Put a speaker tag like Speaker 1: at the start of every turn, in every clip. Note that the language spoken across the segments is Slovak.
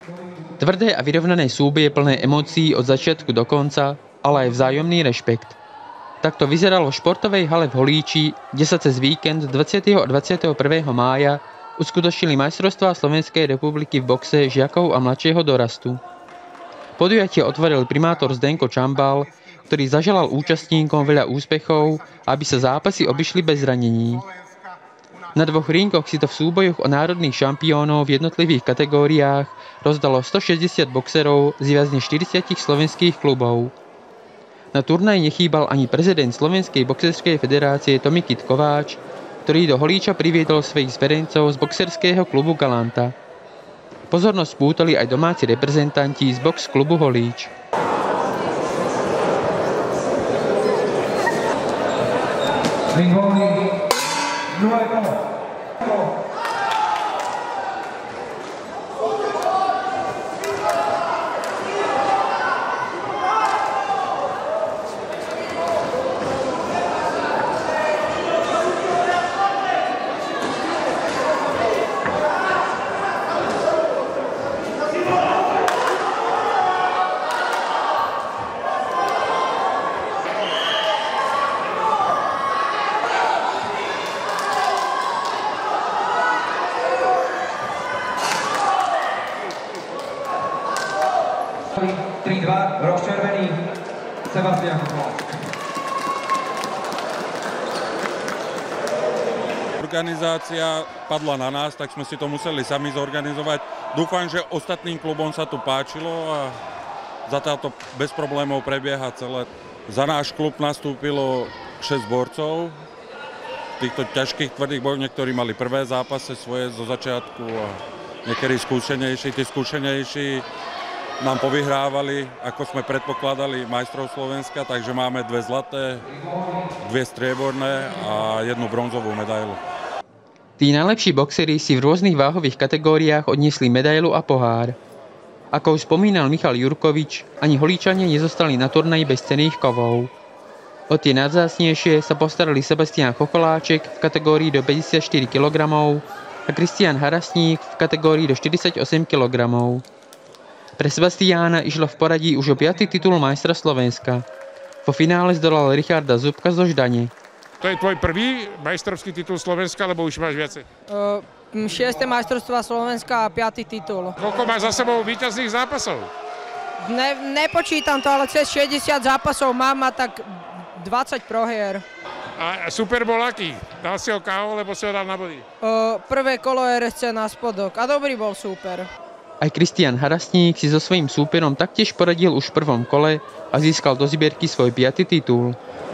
Speaker 1: Tvrdé a vyrovnané súboje plné emócií od začiatku do konca, ale aj vzájomný rešpekt. Takto vyzeralo v športovej hale v Holíči, kde sa cez víkend 20. a 21. mája uskutočnili majstrovstvá Slovenskej republiky v boxe žiakov a mladšieho dorastu. Podujatie otvoril primátor Zdenko Čambal, ktorý zaželal účastníkom veľa úspechov, aby sa zápasy obišli bez zranení. Na dvoch ringoch si to v súbojoch o národných šampiónov v jednotlivých kategóriách rozdalo 160 boxerov z viac než 40 slovenských klubov. Na turnaj nechýbal ani prezident Slovenskej boxerskej federácie Tomikit Kováč, ktorý do Holíča priviedol svojich zverencov z boxerského klubu Galanta. Pozornosť pútali aj domáci reprezentanti z box klubu Holíč.
Speaker 2: Rozčervený Sebastian Koláček.
Speaker 3: Organizácia padla na nás, tak sme si to museli sami zorganizovať. Dúfam, že ostatným klubom sa tu páčilo a za táto bez problémov prebieha celé. Za náš klub nastúpilo 6 borcov. V týchto ťažkých tvrdých bojoch niektorí mali prvé zápasy svoje zo začiatku a niektorí skúsenejší, tí skúsenejší nám povyhrávali, ako sme predpokladali, majstrov Slovenska, takže máme 2 zlaté, 2 strieborné a 1 bronzovú medailu.
Speaker 1: Tí najlepší boxeri si v rôznych váhových kategóriách odniesli medailu a pohár. Ako už spomínal Michal Jurkovič, ani Holíčania nezostali na turnaji bez cenných kovov. O tie najvzácnejšie sa postarali Sebastian Chocholáček v kategórii do 54 kg a Kristián Harasník v kategórii do 48 kg. Pre Sebastiána išlo v poradí už o 5. titul majstra Slovenska. Po finále zdolal Richarda Zubka zo Ždane.
Speaker 4: To je tvoj prvý majstrovský titul Slovenska, alebo už máš viacej?
Speaker 5: 6. majstrovstvá Slovenska a 5. titul.
Speaker 4: Koľko máš za sebou víťazných zápasov?
Speaker 5: Nepočítam to, ale cez 60 zápasov mám a tak 20 prohier.
Speaker 4: A Super bol aký? Dal si ho KO, lebo si ho dal na body?
Speaker 5: Prvé kolo RSC na spodok a dobrý bol Super.
Speaker 1: Aj Kristián Harasník si so svojím súperom taktiež poradil už v prvom kole a získal do zbierky svoj 5. titul.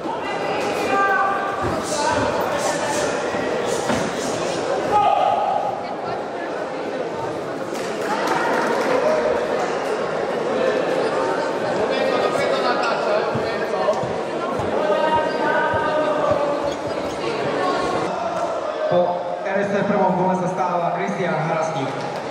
Speaker 2: Po RSC v prvom kole sa stáva Kristián Harasník.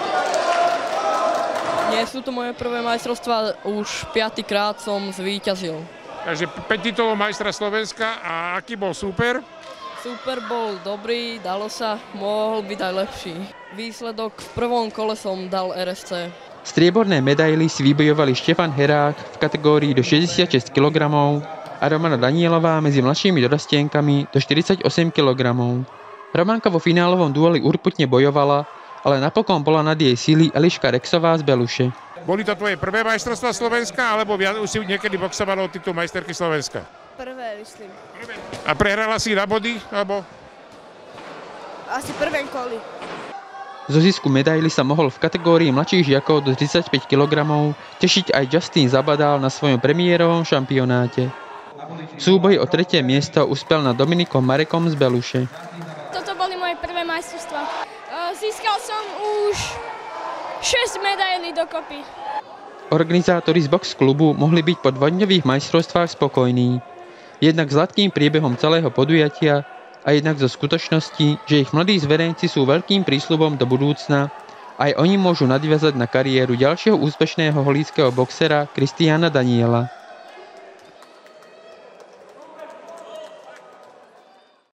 Speaker 6: Nie sú to moje prvé majstrovstvá, už 5. krát som zvíťazil.
Speaker 4: Takže 5 titulov majstra Slovenska a aký bol Super?
Speaker 6: Super bol dobrý, dalo sa, mohol byť aj lepší. Výsledok v prvom kole som dal RSC.
Speaker 1: Strieborné medaily si vybojovali Štefan Herák v kategórii do 66 kg a Romana Danielová medzi mladšími dorastienkami do 48 kg. Romanka vo finálovom dueli urputne bojovala, ale napokon bola nad jej síly Eliška Rexová z Beluše.
Speaker 4: Boli to tvoje prvé majstrovstvá Slovenska, alebo už si niekedy boxovala o titul majsterky Slovenska?
Speaker 7: Prvé, myslím.
Speaker 4: A prehrala si na body, alebo?
Speaker 7: Asi prvé koli.
Speaker 1: Zo zisku medaily sa mohol v kategórii mladších žiakov do 35 kg tešiť aj Justin Zabadal na svojom premiérovom šampionáte. V súboji o 3. miesto uspel nad Dominikom Marekom z Beluše.
Speaker 7: Toto boli moje prvé majstrovstvá. Získal som už 6 medailí dokopy.
Speaker 1: Organizátori z box klubu mohli byť po dvojdňových majstrovstvách spokojní. Jednak hladkým priebehom celého podujatia a jednak zo skutočnosti, že ich mladí zverenci sú veľkým prísľubom do budúcna, aj oni môžu nadviazať na kariéru ďalšieho úspešného holíckeho boxera Kristiána Daniela.